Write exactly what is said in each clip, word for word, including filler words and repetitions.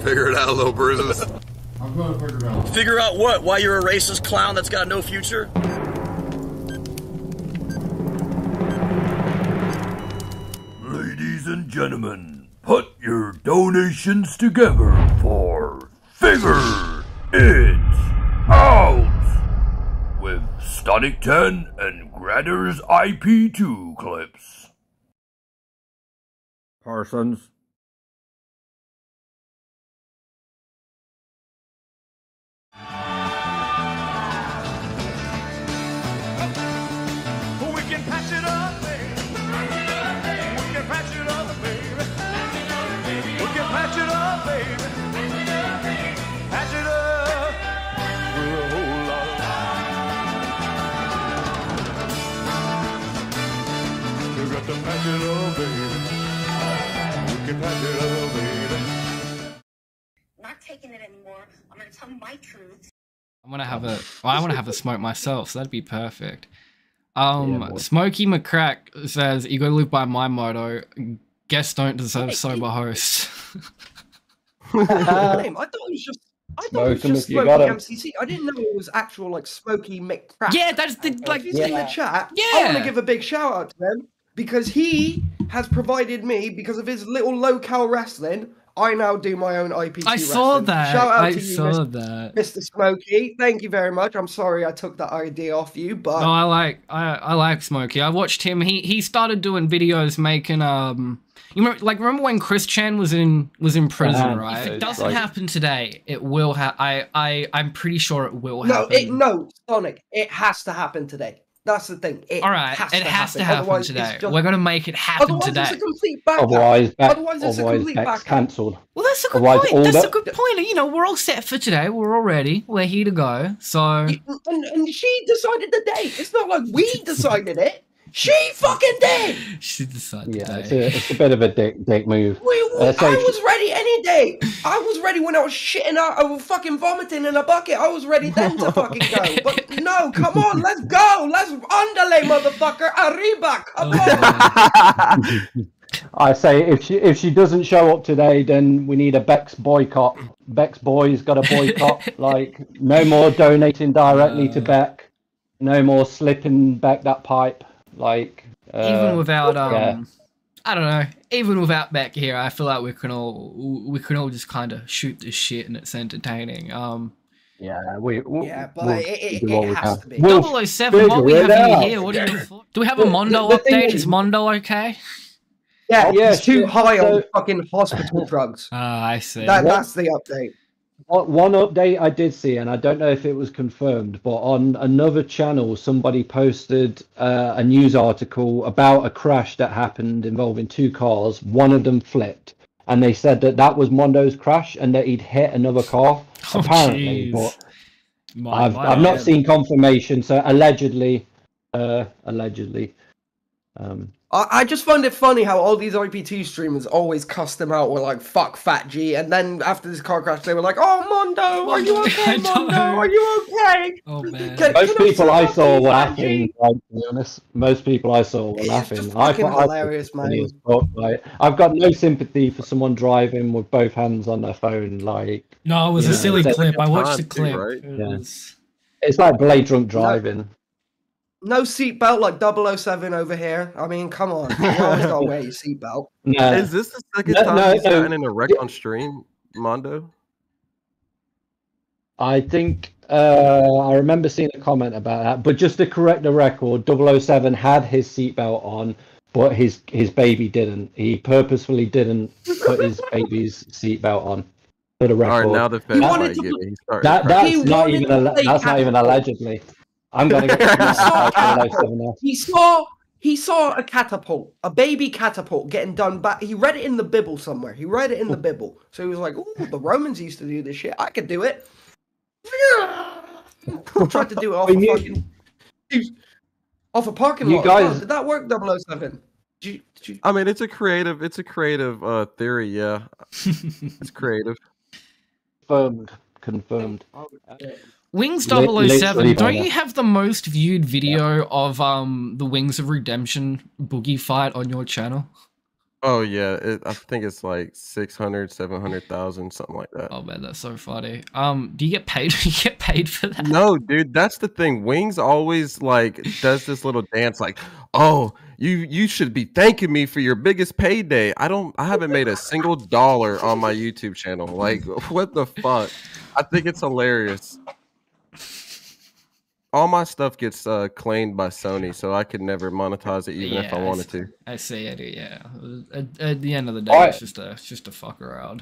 Figure it out, little bruises. I'm gonna figure it out. Figure out what? Why you're a racist clown that's got no future? Ladies and gentlemen, put your donations together for Figure It Out with Static ten and Gradder's I P two clips. Parsons. We can patch it up, baby. We can patch it up, baby. We can patch it up, baby. Patch it up with a whole lot of love. We got to patch it up, baby. We can patch it up, baby. Not taking it anymore. I'm gonna tell my truth. I'm gonna have a. Well, I want to have a smoke myself, so that'd be perfect. Um, yeah, Smokey McCrack says, you gotta live by my motto, guests don't deserve sober hosts. I thought it was just, I thought it was just Smokey M C C. I didn't know it was actual, like, Smokey McCrack. Yeah, that's the, like... He's yeah. in the chat. Yeah. I want to give a big shout out to him, because he has provided me, because of his little low-cal wrestling, I now do my own I P T I wrestling. saw that. Shout out I to you, saw Mister that. Mister Smokey. Thank you very much. I'm sorry I took that idea off you, but no, I like I I like Smokey. I watched him. He he started doing videos making um. You remember, like remember when Chris Chan was in was in prison, uh, right? If it doesn't like... happen today, it will have. I I I'm pretty sure it will no, happen. No, it no Sonic. It has to happen today. That's the thing. It All right, has it to has happen. to happen Otherwise, today. just... We're gonna make it happen otherwise today. It's a complete back otherwise, back, otherwise, it's otherwise a complete back's back cancelled. Well, that's a good otherwise, point. That's the... a good point. You know, we're all set for today. We're all ready. We're here to go. So, and, and she decided the date. It's not like we decided it. She fucking did. She decided. Yeah, it's a, it's a bit of a dick, dick move. We, we, uh, so I was ready any day. I was ready when I was shitting out. I was fucking vomiting in a bucket. I was ready then to fucking go. But no, come on, let's go. Let's underlay, motherfucker. Arriba, come on. I say if she if she doesn't show up today, then we need a Bex boycott. Bex boys got a boycott. Like no more donating directly uh... to Beck. No more slipping back that pipe. Like uh, even without um, yeah. I don't know. Even without Beck here, I feel like we can all we can all just kind of shoot this shit and it's entertaining. Um, yeah, we, we yeah, but we'll it, it, it has to be. We'll double oh seven, what we have in here? What do you do? We have a Mondo the, the update? Is, is Mondo okay? Yeah, oh, yeah, he's too sure. high so, on fucking hospital drugs. Ah, uh, I see. That, that's the update. One update I did see, and I don't know if it was confirmed, but on another channel, somebody posted uh, a news article about a crash that happened involving two cars. One of them flipped, and they said that that was Mondo's crash and that he'd hit another car, oh, apparently. Geez. But my, I've my I've not seen confirmation, so allegedly, uh, allegedly. Um, I, I just find it funny how all these I P T streamers always cuss them out with like "fuck Fat G," and then after this car crash, they were like, "Oh, Mondo, are you okay, Mondo? Are you okay?" Oh man! Can, most can people I, I saw were laughing. Like, to be honest, most people I saw were it's laughing. Just I fucking thought hilarious, I man. Fuck, like, I've got no sympathy for someone driving with both hands on their phone. Like, no, it was a know, silly clip. I watched the clip. Too, right? It yeah. was... It's like blade drunk driving. No. No seatbelt like double oh seven over here. I mean, come on. You always gotta wear your seatbelt. No. Is this the second no, time no, he's no. gotten in a wreck on stream, Mondo? I think uh, I remember seeing a comment about that. But just to correct the record, double oh seven had his seatbelt on, but his his baby didn't. He purposefully didn't put his baby's seatbelt on. For the record. All right, now the feds might get it. He's that, that's not even a, that's not even allegedly. I'm gonna get he, saw he saw he saw a catapult, a baby catapult getting done back. He read it in the Bible somewhere. He read it in the Bible. So he was like, "Ooh, the Romans used to do this shit. I could do it." Tried to do it off a fucking off a parking lot. Guys... Oh, did that work, double oh seven? Did you, did you... I mean, it's a creative, it's a creative uh, theory. Yeah, it's creative. Confirmed. Confirmed. Wings double oh seven, don't you have the most viewed video of um the Wings of Redemption boogie fight on your channel? Oh yeah, it, I think it's like six hundred, seven hundred thousand, something like that. Oh man, that's so funny. Um, do you get paid? Do you get paid for that? No, dude, that's the thing. Wings always like does this little dance, like, "Oh, you you should be thanking me for your biggest payday." I don't. I haven't made a single dollar on my YouTube channel. Like, what the fuck? I think it's hilarious. All my stuff gets uh, claimed by Sony, so I could never monetize it, even yeah, if I wanted to. I see it. Yeah. At, at the end of the day, I, it's just a it's just a fuck around.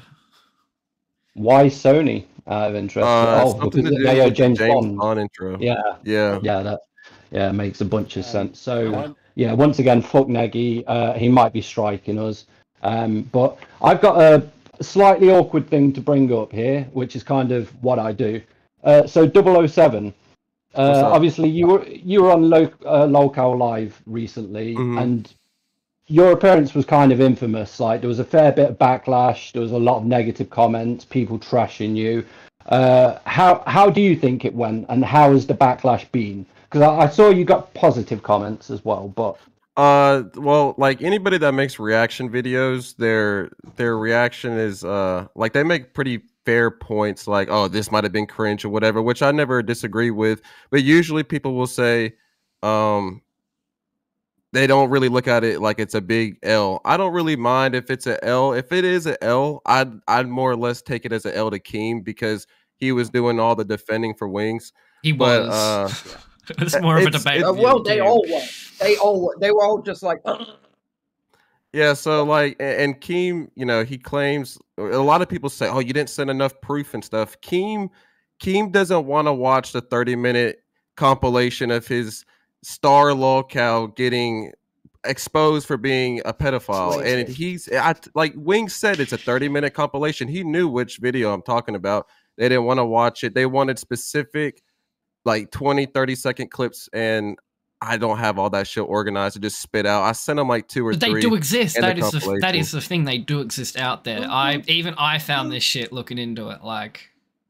Why Sony? Out of interest. Uh, oh, because they are James, James Bond. Bond intro. Yeah. Yeah. Yeah. That. Yeah, makes a bunch of sense. So yeah, once again, fuck Nagy. Uh, he might be striking us. Um, but I've got a slightly awkward thing to bring up here, which is kind of what I do. Uh, so double oh seven. Uh, obviously, you were you were on Lo uh, Locale Live recently, mm-hmm. and your appearance was kind of infamous. Like there was a fair bit of backlash. There was a lot of negative comments, people trashing you. Uh, how how do you think it went, and how has the backlash been? Because I, I saw you got positive comments as well, but uh, well, like anybody that makes reaction videos, their their reaction is uh like they make pretty fair points, like, oh, this might have been cringe or whatever, which I never disagree with. But usually people will say, um, they don't really look at it like it's a big L. I don't really mind if it's an L. If it is an L, I'd I'd more or less take it as an L to Keem because he was doing all the defending for Wings. He but, was. Uh, it's more of a debate. Uh, well, they all were. They all they were all just like. Yeah, so like, and Keem, you know, he claims a lot of people say, "Oh, you didn't send enough proof and stuff." Keem, Keem doesn't want to watch the thirty minute compilation of his star locale getting exposed for being a pedophile, and he's I, like Wing said, it's a thirty minute compilation. He knew which video I'm talking about. They didn't want to watch it. They wanted specific, like twenty, thirty second clips, and I don't have all that shit organized to just spit out. I sent them like two or but three. They do exist. That is the that is the thing. They do exist out there. Mm-hmm. I even I found this shit looking into it. Like,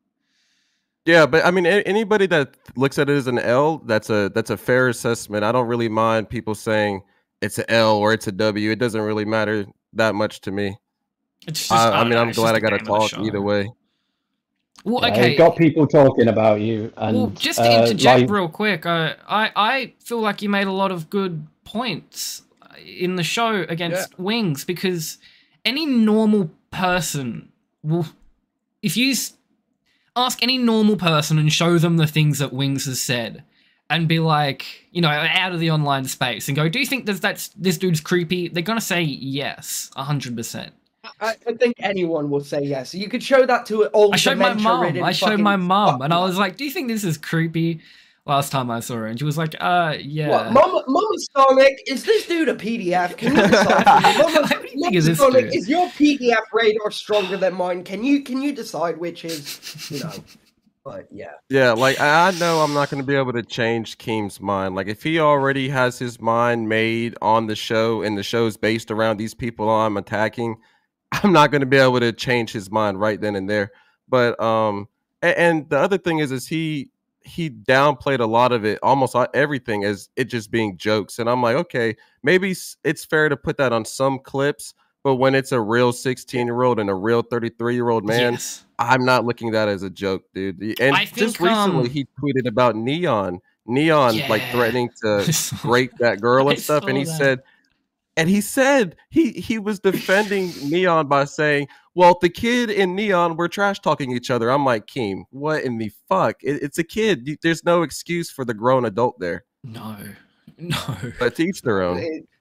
yeah, but I mean, anybody that looks at it as an L, that's a that's a fair assessment. I don't really mind people saying it's an L or it's a W. It doesn't really matter that much to me. It's just, I, I, I mean, know, I'm glad I got to talk either way. Well, yeah, okay. You've got people talking about you, and well, just to uh, interject like... real quick, uh, I I feel like you made a lot of good points in the show against yeah. Wings, because any normal person will, if you ask any normal person and show them the things that Wings has said, and be like, you know, out of the online space, and go, "Do you think that that's this dude's creepy?" They're gonna say yes, a hundred percent. I, I think anyone will say yes. You could show that to all. I showed my mom. I showed my mom, and I was like, "Do you think this is creepy?" Last time I saw her, and she was like, "Uh, yeah." What, Mama, Mama Sonic, is this dude a P D F? Can you decide for me? Mama, Mama is Sonic, is your P D F radar stronger than mine? Can you can you decide which is, you know? But yeah. Yeah, like I know I'm not going to be able to change Keem's mind. Like if he already has his mind made on the show, and the show's based around these people I'm attacking, I'm not going to be able to change his mind right then and there. But um, and, and the other thing is, is he he downplayed a lot of it, almost everything, as it just being jokes. And I'm like, okay, maybe it's fair to put that on some clips, but when it's a real sixteen year old and a real thirty-three year old man, yes. I'm not looking at that as a joke, dude. And I think, just recently, um, he tweeted about Neon, Neon yeah. like threatening to rape that girl and I stuff, and he that. said. And he said he he was defending Neon by saying, well, the kid and Neon were trash talking each other. I'm like, Keem, what in the fuck? It, it's a kid. There's no excuse for the grown adult there. No, no. But to each their own.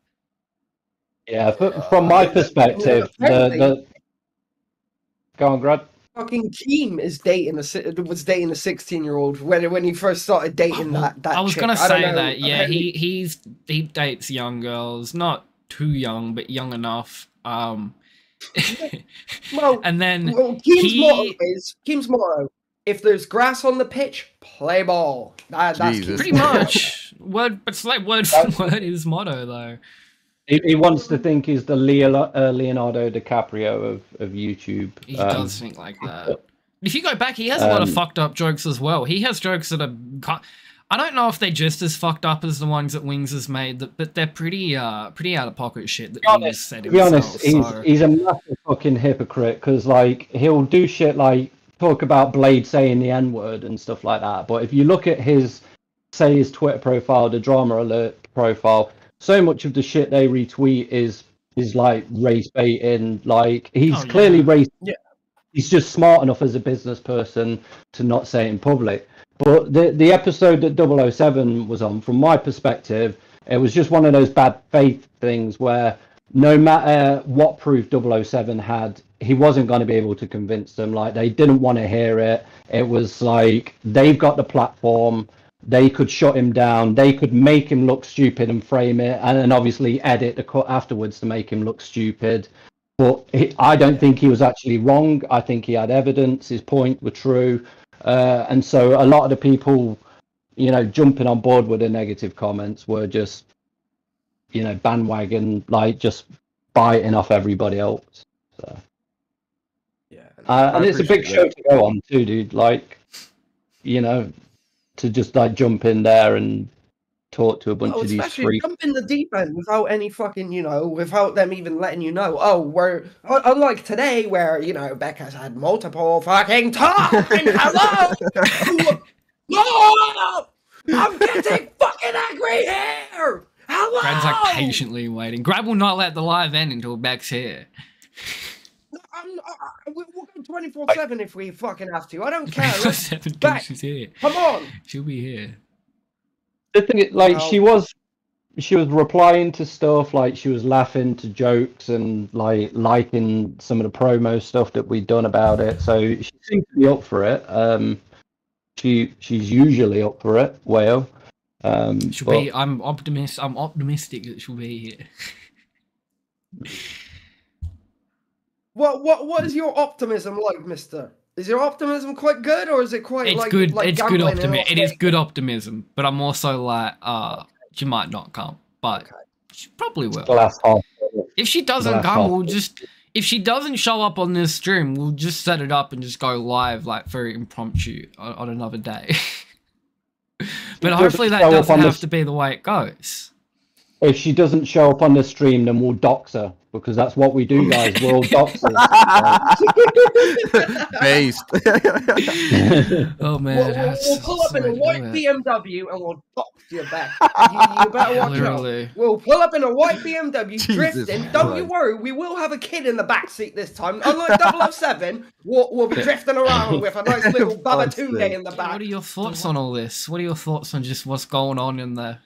Yeah, from my perspective, the, the... Go on, Grad. Fucking Keem is dating a was dating a sixteen year old when when he first started dating oh, that that. I was chick. gonna I say know, that. Yeah, he he's he dates young girls, not too young, but young enough. Um, well, and then well, Keem's he... motto is Keem's motto: if there's grass on the pitch, play ball. That, that's pretty much word. It's like word for word his motto, though. He, he wants to think he's the Leo, uh, Leonardo DiCaprio of, of YouTube. He um, does think like that. If you go back, he has a lot um, of fucked up jokes as well. He has jokes that are... I don't know if they're just as fucked up as the ones that Wings has made, but they're pretty, uh, pretty out of pocket shit. That to be honest, said to be honest, he's so. he's a massive fucking hypocrite because like he'll do shit like talk about Blade saying the N word and stuff like that. But if you look at his, say his Twitter profile, the Drama Alert profile, so much of the shit they retweet is is like race baiting. Like he's Oh, yeah. clearly race. Yeah. He's just smart enough as a business person to not say it in public. But the the episode that double oh seven was on, from my perspective, it was just one of those bad faith things where no matter what proof double oh seven had, he wasn't going to be able to convince them. Like, they didn't want to hear it. It was like, they've got the platform. They could shut him down. They could make him look stupid and frame it, and then obviously edit the cut afterwards to make him look stupid. But he, I don't think he was actually wrong. I think he had evidence. His point were true. Uh, and so a lot of the people, you know, jumping on board with the negative comments were just, you know, bandwagon, like just biting off everybody else. So. Yeah. Uh, and it's a big that. show to go on too, dude. Like, you know, to just like jump in there and talk to a bunch Oh, of these especially freaks. jump in the deep end without any fucking, you know, without them even letting you know. Oh, we're unlike today where, you know, Becca's had multiple fucking times. Hello, no, I'm getting fucking angry here. Hello. Grad's like patiently waiting. Grad will not let the live end until Beck's here. I'm, uh, we'll go twenty-four seven if we fucking have to. I don't care. Seven Beck, she's here. come on. She'll be here. The thing is, like, Well- she was, she was replying to stuff, like she was laughing to jokes and like liking some of the promo stuff that we'd done about it. So she seems to be up for it. Um, she she's usually up for it. Whale. Um, She'll but- be. I'm optimist. I'm optimistic that she'll be here. What what what is your optimism like, Mister? Is your optimism quite good, or is it quite It's like good. like It's good gambling in optimism. Las It is Vegas? good optimism, but I'm also like, uh, she might not come, but Okay. she probably will. glass half. If she doesn't glass come, half we'll full. just. If she doesn't show up on this stream, we'll just set it up and just go live, like very impromptu, on, on another day. But hopefully that show up doesn't on have this- to be the way it goes. If she doesn't show up on the stream, then we'll dox her, because that's what we do, guys. We're all doxers. Based. Oh man, We'll, we'll, that's we'll pull up in a sorry to white do it. B M W and we'll dox you back. You, you better watch Literally. out. We'll pull up in a white B M W, Jesus drifting. Don't you Christ. worry, we will have a kid in the back seat this time. Unlike double oh seven, we'll, we'll be drifting around with a nice little Babatunde sake. in the back. What are your thoughts on all this? What are your thoughts on just what's going on in the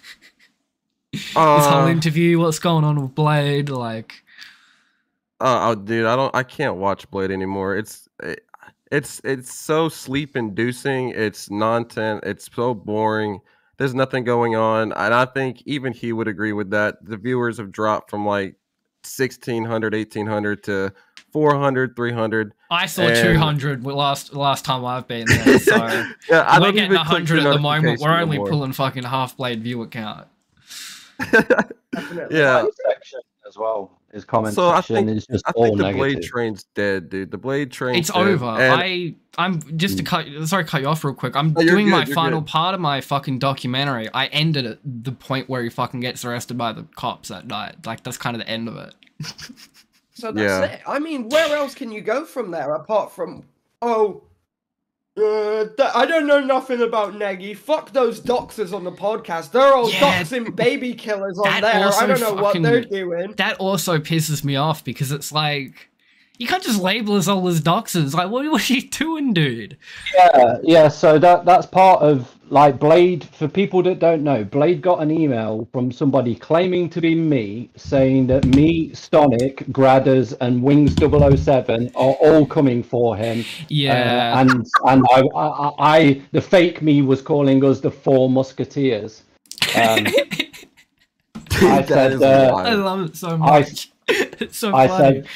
this whole Uh, interview? What's going on with Blade? Like, Uh, oh, dude, I don't. I can't watch Blade anymore. It's it, it's it's so sleep inducing. It's nonsense. It's so boring. There's nothing going on, and I think even he would agree with that. The viewers have dropped from like sixteen hundred, eighteen hundred to four hundred, three hundred. I saw And- two hundred last last time I've been there. So Yeah, I we're don't getting even one click hundred the at the moment. notification We're only anymore. pulling fucking half Blade view account. Definitely. Yeah. section as well. His comment So I section think is just I all think the negative. Blade train's dead, dude. The Blade train. It's over. I I'm just Mm. to cut. Sorry, to cut you off real quick. I'm Oh, you're doing good, my you're final good. part of my fucking documentary. I ended at the point where he fucking gets arrested by the cops that night. Like that's kind of the end of it. So that's Yeah. it. I mean, where else can you go from there apart from, oh, uh, th- I don't know nothing about Neggy. Fuck those doxers on the podcast. They're all Yeah. doxing baby killers on That there. also I don't know what fucking- they're doing. That also pisses me off because it's like you can't just label us all as doxers. Like, what, what are you doing, dude? Yeah, yeah. So that that's part of like Blade. For people that don't know, Blade got an email from somebody claiming to be me, saying that me, Stonic, Gradders, and Wings double oh seven are all coming for him. Yeah. Uh, and and I, I, I, the fake me was calling us the Four Musketeers. Um, I That said, is uh, I wild. love it so I, much. It's so I funny. said,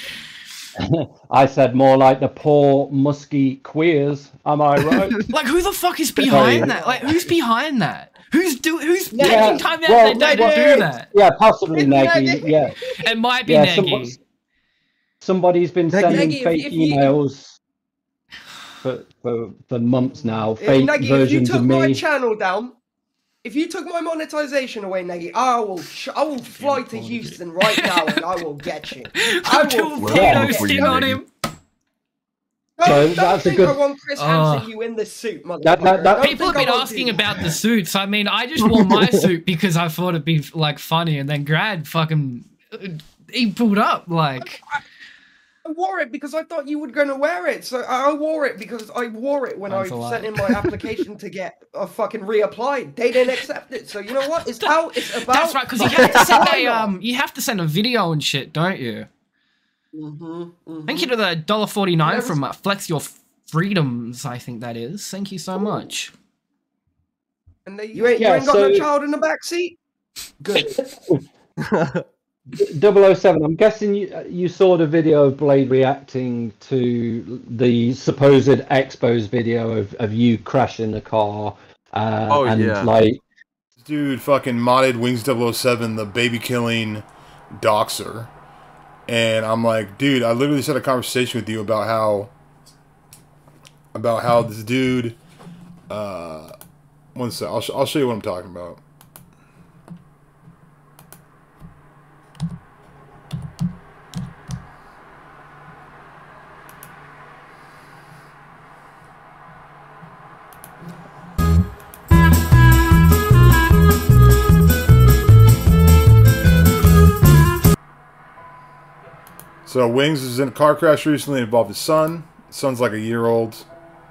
I said more like the poor musky queers. Am I right? Like, who the fuck is behind that? Like, who's behind that? Who's do? Who's Yeah, taking time out well, of their day to Neggy. do that? Yeah, possibly It's Nagy. Nagy. Yeah, It might be yeah. Neggy. Somebody, somebody's been Nagy, sending if- fake if you- emails. for, for, for months now. Uh, Fake Nagy, if you versions took of my me. channel down, if you took my monetization away, Nagy, I will sh- I will fly to Houston right now and I will get you. I will Potato get sting you. on him. Don't, So don't that's a think good- I want Chris Oh. Hansen you in this suit, motherfucker. That- that- that- Don't People have think I been won't asking do about the suits. I mean, I just wore my suit because I thought it'd be like funny, and then Grad fucking he pulled up like. I wore it because I thought you were going to wear it. So I wore it because I wore it when Thanks I a lot. sent in my application to get a fucking reapplied. They didn't accept it. So you know what? It's how it's about. That's right, because you have to send a um, you have to send a video and shit, don't you? Mm-hmm, mm-hmm. Thank you to the one dollar forty-nine Never- from uh, Flex Your Freedoms. I think that is. Thank you so much. And they, you ain't, Yeah, you ain't got so- no child in the back seat? Good. double oh seven, I'm guessing you, you saw the video of Blade reacting to the supposed expos video of, of you crashing the car. Uh, Oh, and yeah. like, Dude fucking modded Wings double oh seven, the baby killing doxer. And I'm like, dude, I literally just had a conversation with you about how about how this dude uh one sec, I'll, sh- I'll show you what I'm talking about. So Wings was in a car crash recently. It involved his son. His son's like a year old.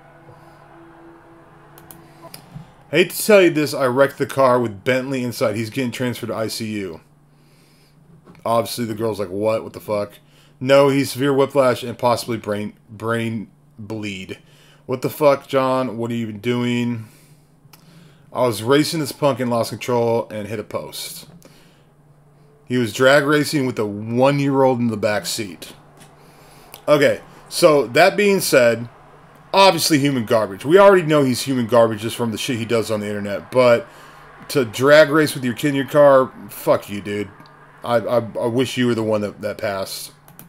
Hate to tell you this, I wrecked the car with Bentley inside. He's getting transferred to I C U. Obviously, the girl's like, what? What the fuck? No, he's severe whiplash and possibly brain brain bleed. What the fuck, John? What are you even doing? I was racing this punk and lost control and hit a post. He was drag racing with a one-year-old in the back seat. Okay, so that being said, obviously human garbage. We already know he's human garbage just from the shit he does on the internet. But to drag race with your kid in your car, fuck you, dude. I I, I wish you were the one that, that passed.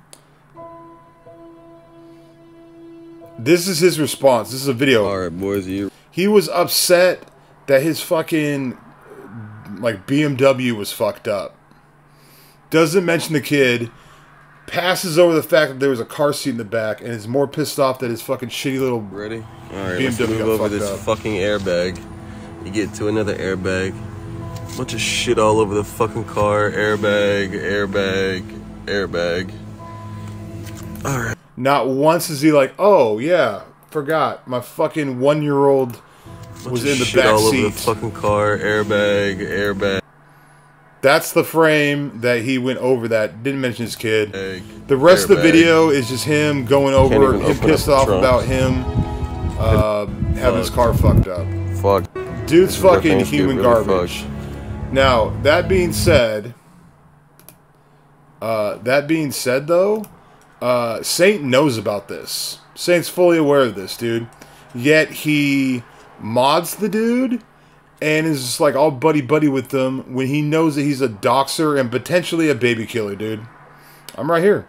This is his response. This is a video. All right, boys, you. He was upset that his fucking like B M W was fucked up. Doesn't mention the kid. Passes over the fact that there was a car seat in the back, and is more pissed off that his fucking shitty little Ready? All right, B M let's W move got over fucked this up. fucking airbag. You get to another airbag. Bunch of shit all over the fucking car. Airbag, airbag, airbag. All right. Not once is he like, oh yeah, forgot my fucking one-year-old Bunch was of in the shit back all seat. over the fucking car. Airbag, airbag. That's the frame that he went over that. Didn't mention his kid. Airbag, The rest of the airbag. video is just him going over, even him open up pissed the off trunk. about him uh, having his car fucked up. Fuck. Dude's Where fucking things get human really garbage. fucked. Now, that being said, uh, that being said though, uh, Saint knows about this. Saint's fully aware of this, dude. Yet he mods the dude and is just like all buddy buddy with them when he knows that he's a doxer and potentially a baby killer, dude. I'm right here.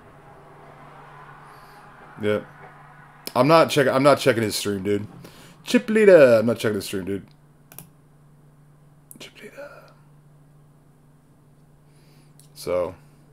Yeah. I'm not checking I'm not checking his stream, dude. Chiplita, I'm not checking his stream, dude. Chiplita. So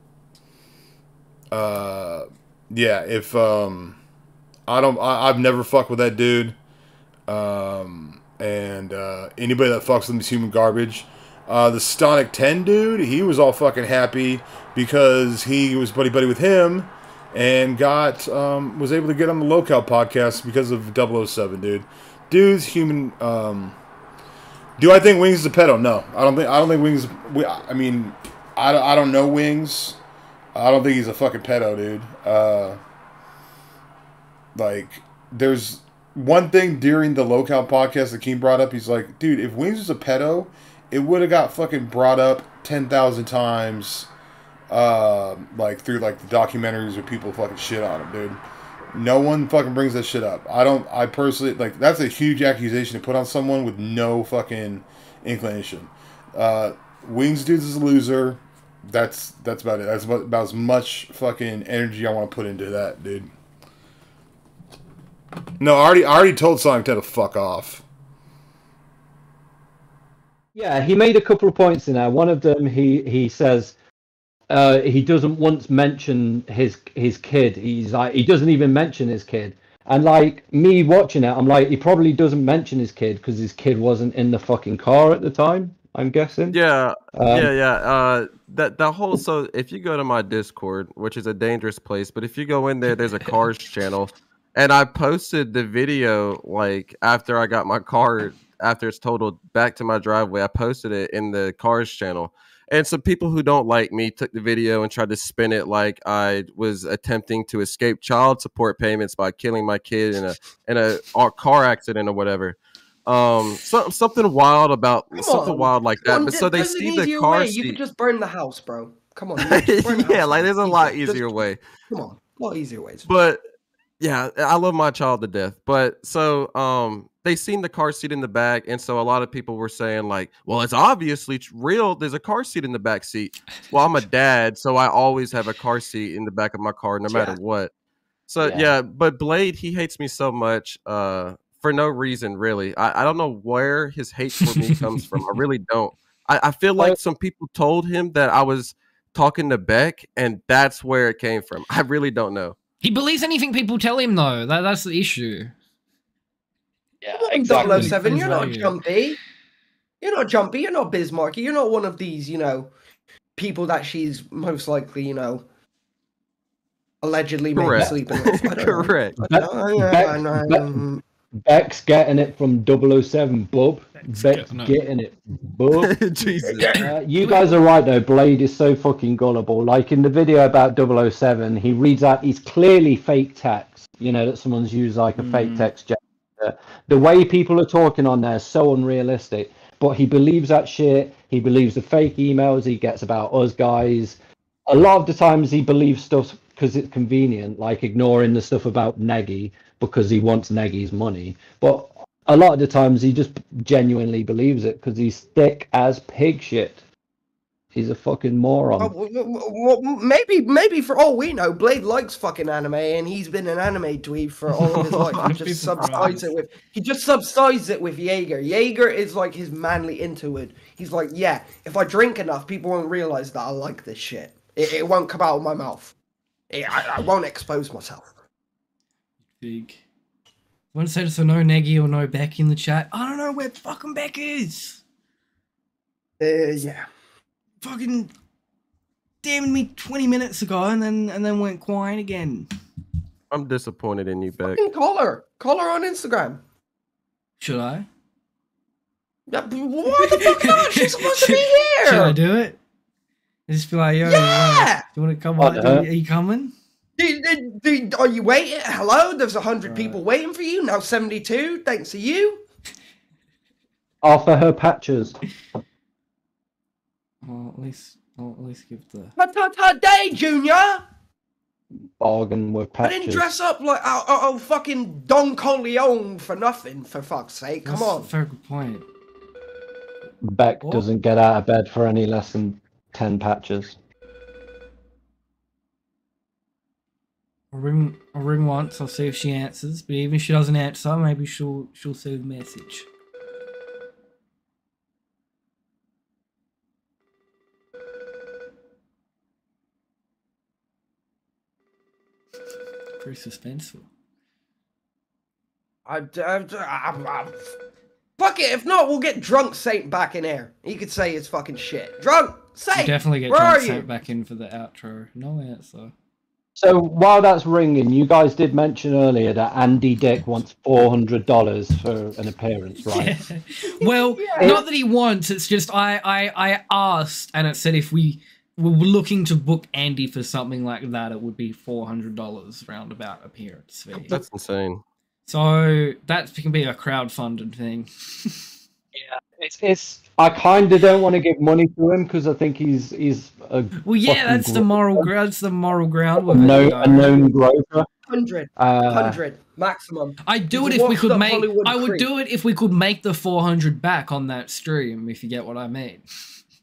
uh yeah, if um I don't I, I've never fucked with that dude. Um and uh anybody that fucks with him is human garbage. Uh the Stonic ten dude, he was all fucking happy because he was buddy buddy with him and got um was able to get on the Locale podcast because of double oh seven, dude. Dude's human um do I think Wings is a pedo? No. I don't think I don't think Wings we, I mean I don't, I don't know Wings. I don't think he's a fucking pedo, dude. Uh like there's one thing during the Locale podcast that King brought up, he's like, dude, if Wings was a pedo, it would have got fucking brought up ten thousand times, uh, like, through, like, the documentaries where people fucking shit on him, dude. No one fucking brings that shit up. I don't, I personally, like, that's a huge accusation to put on someone with no fucking inclination. Uh, Wings dudes is a loser. That's, that's about it. That's about, about as much fucking energy I want to put into that, dude. No, I already, I already told Sonic to fuck off. Yeah, he made a couple of points in there. One of them, he he says uh, he doesn't once mention his his kid. He's like he doesn't even mention his kid. And like me watching it, I'm like he probably doesn't mention his kid because his kid wasn't in the fucking car at the time. I'm guessing. Yeah, Um, yeah, yeah. Uh, that that whole so if you go to my Discord, which is a dangerous place, but if you go in there, there's a cars channel, and I posted the video like after I got my car after it's totaled back to my driveway. I posted it in the cars channel, and some people who don't like me took the video and tried to spin it like I was attempting to escape child support payments by killing my kid in a in a, a car accident or whatever. Um, so, something wild about Come something on. wild like that. Come on, But so they there's an see the easier car way. seat. You could just burn the house, bro. Come on. You could just burn the Yeah, house like down. there's a Easy. lot Just- easier way. Come on, a lot easier ways. But yeah, I love my child to death. But so um, they seen the car seat in the back, and so a lot of people were saying like, "Well, it's obviously real. There's a car seat in the back seat." Well, I'm a dad, so I always have a car seat in the back of my car, no matter Yeah. what. So Yeah. yeah, but Blade, he hates me so much. Uh. For no reason, really. I, I don't know where his hate for me comes from. I really don't. I, I feel like some people told him that I was talking to Beck, and that's where it came from. I really don't know. He believes anything people tell him, though. That, that's the issue. Yeah, double oh seven, you're not Exactly. jumpy. You're not jumpy. You're not Bismarcky. You're not one of these, you know, people that she's most likely, you know, allegedly maybe Correct. sleeping with. I don't know. Correct. I don't know. Yeah, Beck- I know. Beck- Beck's getting it from double oh seven, bub. Beck's getting it. getting it, bub. Jesus. Uh, you guys are right though. Blade is so fucking gullible. Like in the video about double oh seven, he reads out. He's clearly fake text. You know that someone's used like a fake text generator. The way people are talking on there is so unrealistic. But he believes that shit. He believes the fake emails he gets about us guys. A lot of the times he believes stuff because it's convenient, like ignoring the stuff about Neggy because he wants Neggy's money. But a lot of the times he just genuinely believes it because he's thick as pig shit. He's a fucking moron. Oh, w- w- w- maybe, maybe for all we know, Blade likes fucking anime, and he's been an anime dweeb for all of his life. He I'd be just surprised. subsides it with he just subsides it with Jaeger. Jaeger is like his manly interlude. He's like, yeah, if I drink enough, people won't realize that I like this shit. It, it won't come out of my mouth. It, I, I won't expose myself. Big. One said so no Neggy or no Beck in the chat. I don't know where fucking Beck is. Uh, yeah. Fucking damned me twenty minutes ago and then and then went quiet again. I'm disappointed in you, Beck. Fucking call her. Call her on Instagram. Should I? Yeah, but why the fuck not? She's supposed to be here. Should I do it? Just be like, yo, Yeah! you want to come Oh, on? no. Are you coming? Do- do- do- Are you waiting? Hello? There's a hundred people waiting for you. Now seventy-two. Thanks to you. Offer her patches. Well, at least, I'll at least give the. Ta ta ta day, Junior. Bargain with I didn't patches. dress up like oh, oh, oh fucking Don Corleone for nothing. For fuck's sake, come That's on. a very good point. Beck What? doesn't get out of bed for any less than ten patches. I'll ring, I'll ring once. I'll see if she answers. But even if she doesn't answer, maybe she'll she'll see the message. Pretty suspenseful. I, I, I, I, fuck it. If not, we'll get drunk Saint back in here. He could say his fucking shit. Drunk Saint. You definitely get where drunk are you? sent back in for the outro. No answer. So while that's ringing, you guys did mention earlier that Andy Dick wants four hundred dollars for an appearance, right? Yeah. Well, Yeah. not that he wants. It's just I, I, I asked, and it said if we were looking to book Andy for something like that, it would be four hundred dollars roundabout appearance fee. That's insane. So that can be a crowdfunded thing. Yeah, it's, it's I kind of don't want to give money to him because I think he's he's a Well, yeah, fucking that's the gro- moral. gra- That's the moral ground with a, it. no, you know. a known groper. Hundred. Uh, Hundred maximum. I'd do He's it if we washed could up make. Hollywood I would creep. do it if we could make the four hundred back on that stream. If you get what I mean.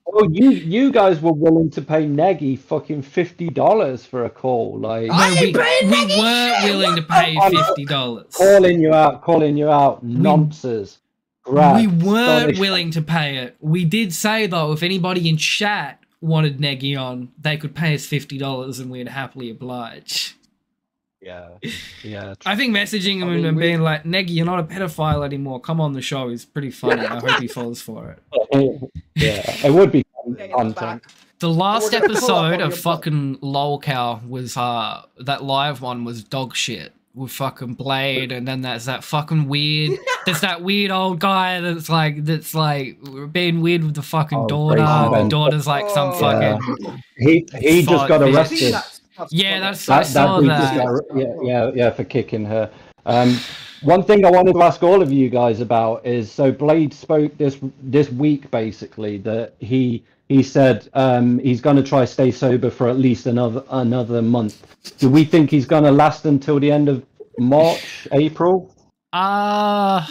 Oh, you you guys were willing to pay Neggy fucking fifty dollars for a call, like No, we, paying we Neggy weren't shit, willing to what the pay fuck? fifty dollars. calling you out, calling you out, nonsense. We Grad, weren't Scottish- willing to pay it. We did say though, if anybody in chat wanted Neggy on, they could pay us fifty dollars, and we'd happily oblige. Yeah, yeah. I think messaging him I mean, and we- being like, Neggy, you're not a pedophile anymore. Come on the show is pretty funny. I hope he falls for it. Yeah, it would be Yeah, content. The last We're gonna pull up episode on of your fucking LolCow was uh that live one was dog shit with fucking Blade, and then there's that fucking weird there's that weird old guy that's like that's like being weird with the fucking Oh, daughter. Grayson The Ben. daughter's like some Oh. fucking He he just Fuck, got bitch. See, arrested. that's- that's Yeah, funny. that's I That, saw that dude just that. got, yeah, yeah, yeah, for kicking her. Um, one thing I wanted to ask all of you guys about is, so Blade spoke this this week basically that he he said um, he's going to try stay sober for at least another another month. Do we think he's going to last until the end of March, April? Uh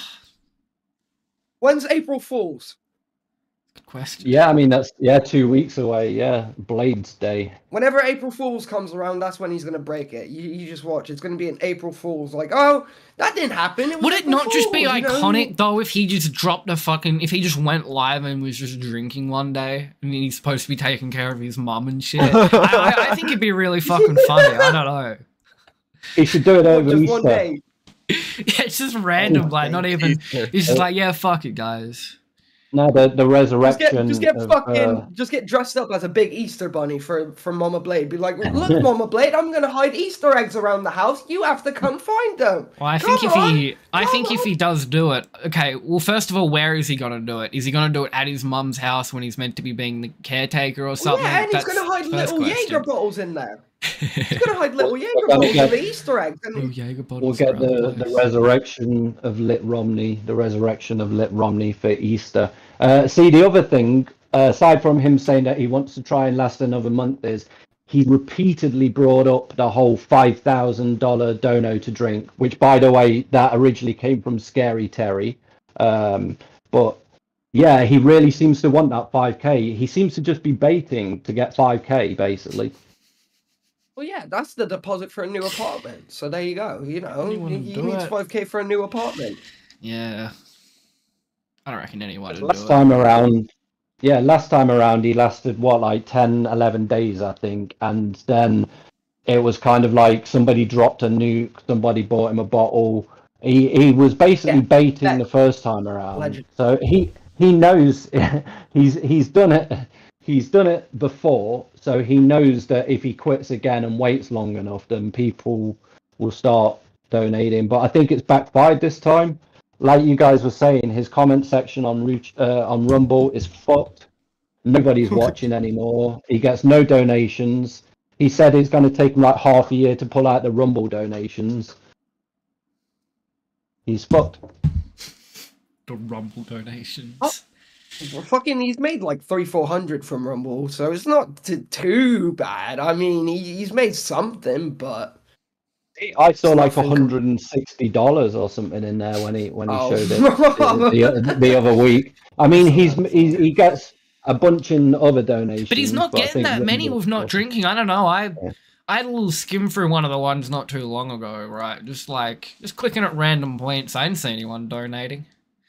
When's April Fool's? good question. Yeah, I mean that's yeah, two weeks away. Yeah, Blade's Day. Whenever April Fool's comes around, that's when he's gonna break it. You, you just watch. It's gonna be an April Fool's. Like, oh, that didn't happen. It was Would it April not just be Fool's, you know? iconic though if he just dropped a fucking if he just went live and was just drinking one day and he's supposed to be taking care of his mum and shit? I, I, I think it'd be really fucking funny. I don't know. He should do it over Just Easter. one day. Yeah, it's just random, like not even. He's just like, yeah, fuck it, guys. No, the the Just resurrection. get, just get of, fucking, uh, just get dressed up as a big Easter bunny for for Mama Blade. Be like, look, Mama Blade, I'm gonna hide Easter eggs around the house. You have to come find them. Well, I think Come if on, he, I come think if on. he does do it, okay. Well, first of all, where is he gonna do it? Is he gonna do it at his mum's house when he's meant to be being the caretaker or something? Yeah, and he's That's gonna hide the first little question. Jaeger bottles in there. He's gonna hide little Jaeger gonna bottles get- in the Easter eggs. And Oh, Jaeger We'll bottles get around the, place. the resurrection of Lit Romney, the resurrection of Lit Romney for Easter. Uh, see, the other thing, uh, aside from him saying that he wants to try and last another month, is he repeatedly brought up the whole five thousand dollars dono to drink, which, by the way, that originally came from Scary Terry. Um, but yeah, he really seems to want that five K. He seems to just be baiting to get five K, basically. well, yeah, that's the deposit for a new apartment. So there you go. You know, You he, wanna he do needs it. five K for a new apartment. Yeah, I don't reckon anyone would do Last it. time around, yeah, last time around he lasted what, like ten, eleven days, I think, and then it was kind of like somebody dropped a nuke, somebody bought him a bottle. He he was basically Yeah, baiting that- the first time around, Legend. so he he knows he's he's done it. He's done it before, so he knows that if he quits again and waits long enough, then people will start donating. But I think it's backfired this time. Like you guys were saying, his comment section on Ru- uh, on Rumble is fucked. Nobody's watching anymore. He gets no donations. He said it's going to take him like half a year to pull out the Rumble donations. He's fucked. The Rumble donations. Oh. Well, fucking, he's made like three, four hundred from Rumble, so it's not t- too bad. I mean, he, he's made something, but I saw It's like nothing. one hundred and sixty dollars or something in there when he when he Oh. showed it the, the, the other week. I mean, he's he, he gets a bunch in other donations, But he's not I getting think that many Rumble- with not drinking. I don't know. I Yeah. I had a little skim through one of the ones not too long ago, right? Just like just clicking at random points. I didn't see anyone donating.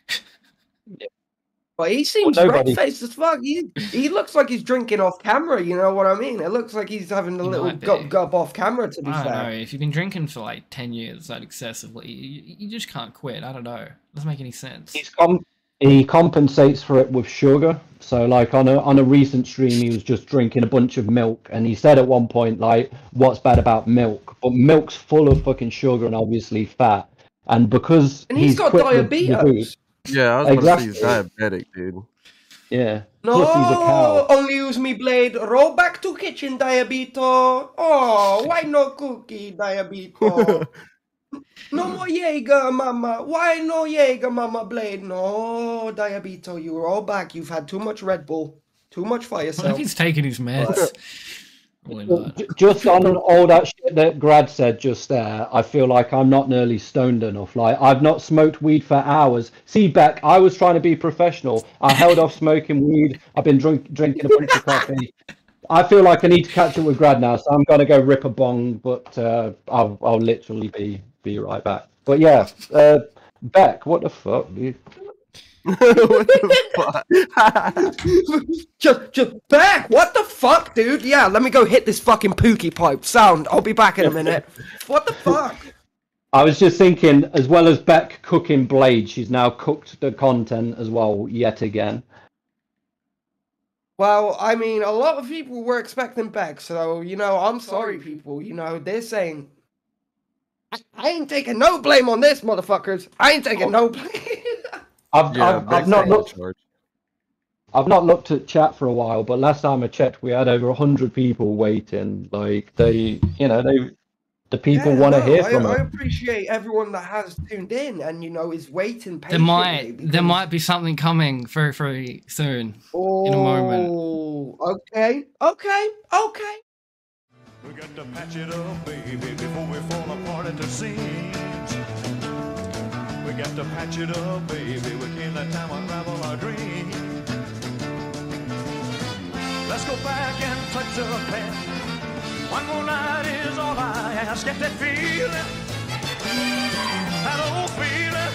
but he seems Well, nobody- red-faced as fuck. He he looks like he's drinking off camera. You know what I mean? It looks like he's having a He little might be. gub gub off camera. To be I don't fair, know. If you've been drinking for like ten years that excessively, you, you just can't quit. I don't know. Doesn't make any sense. He's com- he compensates for it with sugar. So like on a on a recent stream, he was just drinking a bunch of milk, and he said at one point like, "What's bad about milk?" But milk's full of fucking sugar and obviously fat. And because and he's got quit the- the diabetes. booze- Yeah, I was Exactly. gonna say he's diabetic, dude. yeah. No, Plus he's a cow. only use me blade. Roll back to kitchen, Diabito. Oh, why no cookie, Diabito? No more Jaeger, mama. Why no Jaeger, mama blade? No, Diabito, you roll back. You've had too much Red Bull. Too much for I wonder if yourself. he's taking his meds. Probably not. J- Just on all that shit that Grad said just there, I feel like I'm not nearly stoned enough. Like, I've not smoked weed for hours. See, Beck, I was trying to be professional. I held off smoking weed. I've been drink- drinking a bunch of coffee. I feel like I need to catch up with Grad now, so I'm gonna go rip a bong, but uh, I'll I'll literally be be right back. But yeah, uh, Beck, what the fuck, dude? What the fuck? just, just back. What the fuck, dude? Yeah, let me go hit this fucking pookie pipe. Sound. I'll be back in a minute. What the fuck? I was just thinking, as well as Beck cooking Blade, she's now cooked the content as well, yet again. Well, I mean, a lot of people were expecting Beck, so, you know, I'm sorry, people. You know, they're saying, I, I ain't taking no blame on this, motherfuckers. I ain't taking no blame. I've, Yeah, I've, I've not Beck's looked. in charge. I've not looked at chat for a while, but last time I checked, we had over a hundred people waiting. Like they, you know, they, the people Yeah, want to no, hear I, from I them. appreciate everyone that has tuned in and, you know, is waiting patiently. There might because- there might be something coming very very soon. Oh, in a moment. Okay, okay, okay. We got to patch it up, baby, before we fall apart at the seams. We got to patch it up, baby. We can't let time unravel our dreams. Let's go back and touch the past. One more night is all I ask. Get that feeling, that old feeling.